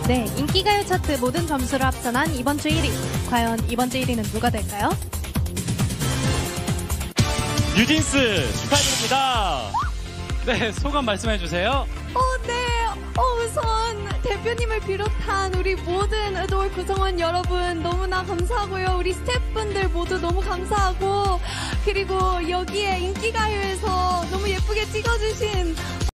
네, 인기가요 차트 모든 점수를 합산한 이번 주 1위. 과연 이번 주 1위는 누가 될까요? 뉴진스 축하드립니다. 네, 소감 말씀해 주세요. 네. 우선 대표님을 비롯한 우리 모든 의도월 구성원 여러분 너무나 감사하고요. 우리 스태프분들 모두 너무 감사하고, 그리고 여기에 인기가요에서 너무 예쁘게 찍어주신